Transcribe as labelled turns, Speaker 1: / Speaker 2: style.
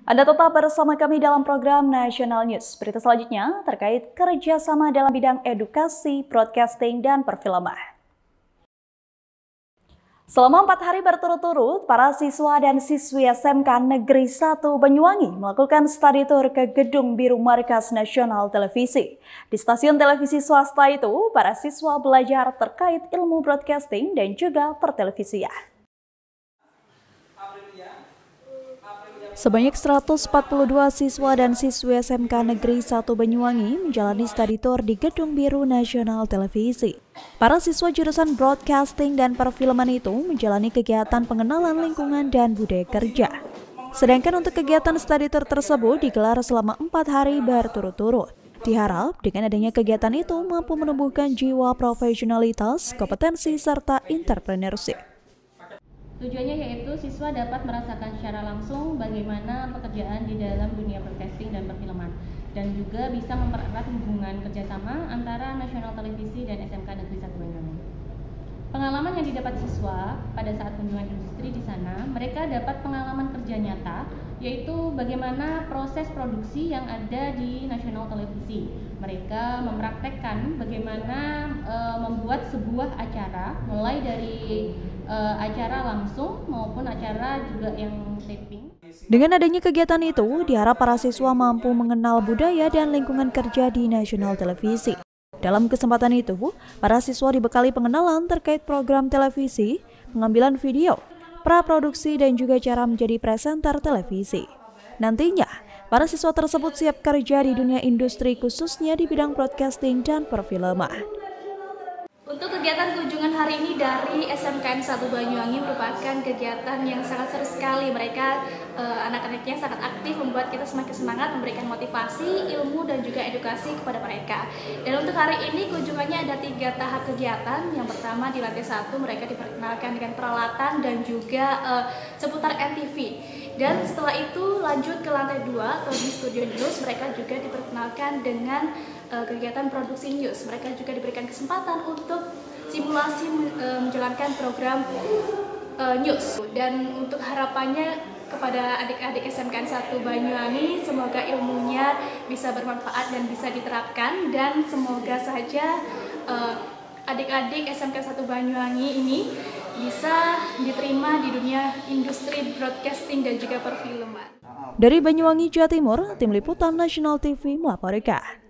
Speaker 1: Anda tetap bersama kami dalam program National News. Berita selanjutnya terkait kerjasama dalam bidang edukasi, broadcasting, dan perfilman. Selama 4 hari berturut-turut, para siswa dan siswi SMK Negeri 1 Banyuwangi melakukan study tour ke Gedung Biru Markas Nasional Televisi. Di stasiun televisi swasta itu, para siswa belajar terkait ilmu broadcasting dan juga pertelevisian. Sebanyak 142 siswa dan siswi SMK Negeri 1 Banyuwangi menjalani study tour di Gedung Biru Nasional Televisi. Para siswa jurusan broadcasting dan perfilman itu menjalani kegiatan pengenalan lingkungan dan budaya kerja. Sedangkan untuk kegiatan study tour tersebut digelar selama 4 hari berturut-turut. Diharap dengan adanya kegiatan itu mampu menumbuhkan jiwa profesionalitas, kompetensi, serta entrepreneurship.
Speaker 2: Tujuannya yaitu siswa dapat merasakan secara langsung bagaimana pekerjaan di dalam dunia broadcasting dan perfilman, dan juga bisa mempererat hubungan kerjasama antara Nasional Televisi dan SMK Negeri 1 Banyuwangi. Pengalaman yang didapat siswa pada saat kunjungan industri di sana, mereka dapat pengalaman kerja nyata, yaitu bagaimana proses produksi yang ada di Nasional Televisi. Mereka mempraktekkan bagaimana membuat sebuah acara, mulai dari acara langsung maupun acara juga yang taping.
Speaker 1: Dengan adanya kegiatan itu, diharap para siswa mampu mengenal budaya dan lingkungan kerja di Nasional Televisi. Dalam kesempatan itu, para siswa dibekali pengenalan terkait program televisi, pengambilan video, praproduksi, dan juga cara menjadi presenter televisi. Nantinya, para siswa tersebut siap kerja di dunia industri khususnya di bidang broadcasting dan perfilman.
Speaker 3: Untuk kegiatan kunjungan hari ini dari SMKN 1 Banyuwangi merupakan kegiatan yang sangat seru sekali. Mereka anak-anaknya sangat aktif, membuat kita semakin semangat, memberikan motivasi, ilmu, dan juga edukasi kepada mereka. Dan untuk hari ini kunjungannya ada 3 tahap kegiatan. Yang pertama di lantai 1 mereka diperkenalkan dengan peralatan dan juga seputar NTV. Dan setelah itu lanjut ke lantai 2 atau di studio news, mereka juga diperkenalkan dengan kegiatan produksi news. Mereka juga diberikan kesempatan untuk simulasi menjalankan program news. Dan untuk harapannya kepada adik-adik SMKN 1 Banyuwangi, semoga ilmunya bisa bermanfaat dan bisa diterapkan, dan semoga saja adik-adik SMK 1 Banyuwangi ini bisa diterima di dunia industri broadcasting dan juga perfilman.
Speaker 1: Dari Banyuwangi, Jawa Timur, Tim Liputan Nasional TV melaporkan.